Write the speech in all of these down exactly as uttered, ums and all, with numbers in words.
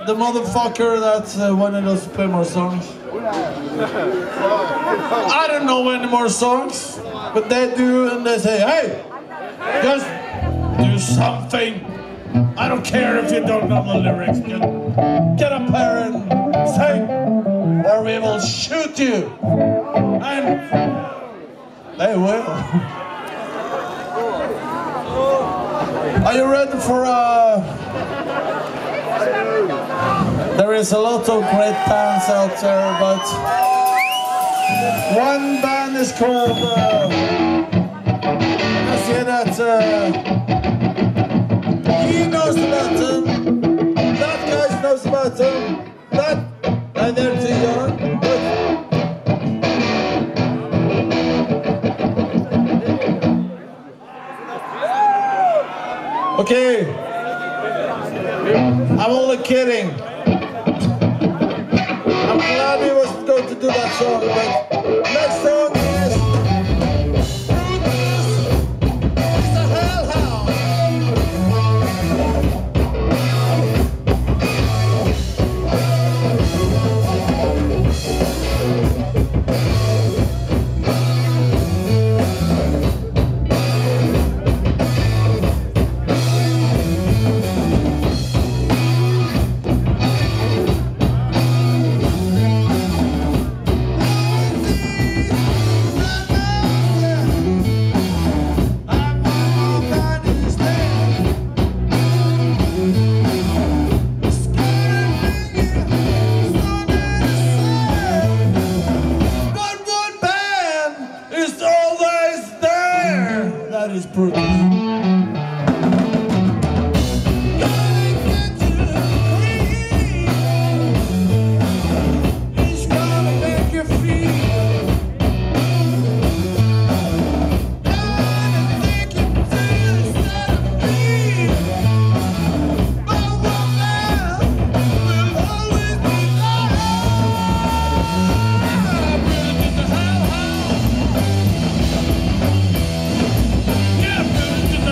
the motherfucker that uh, wanted us to play more songs. I don't know any more songs, but they do, and they say, hey, just do something. I don't care if you don't know the lyrics. Just get up there and sing, or we will shoot you. And they will. Are you ready for uh there is a lot of great bands out there, but one band is called uh I see that uh he knows about them, that guy knows about them, that and they're too young, but okay, I'm only kidding. I'm glad he was going to do that song, but next song is It's a Hellhound. That is brutal. Yeah,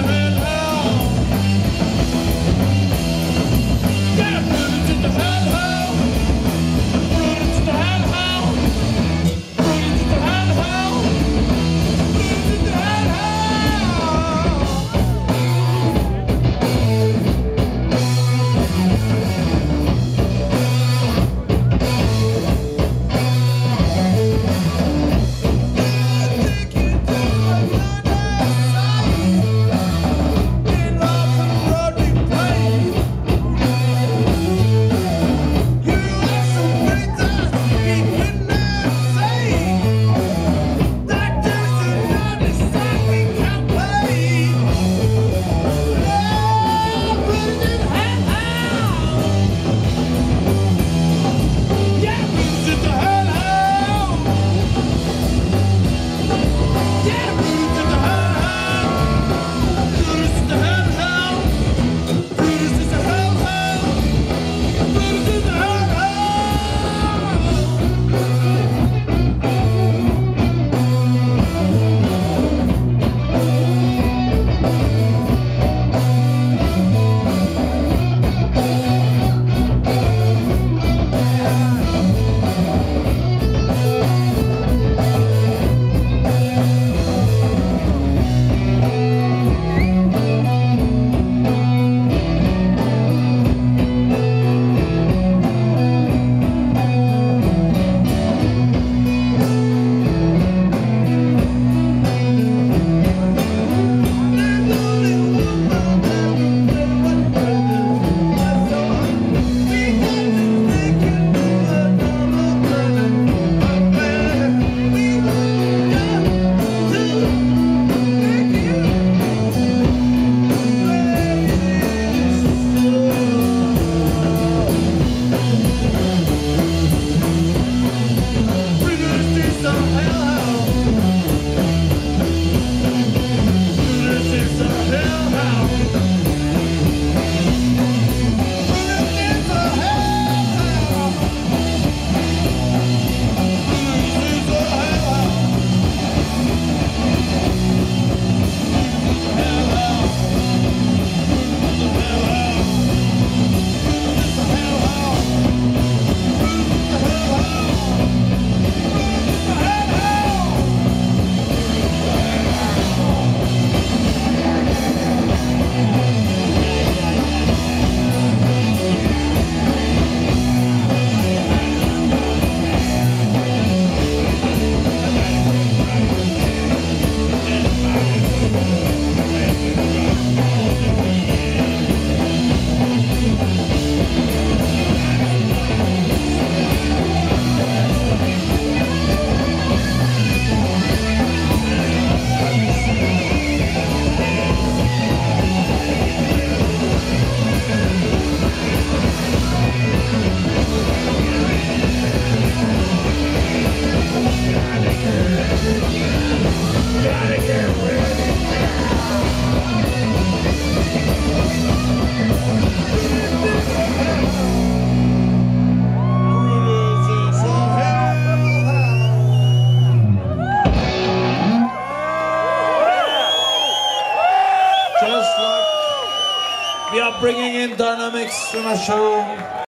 Just like we are bringing in dynamics in a show.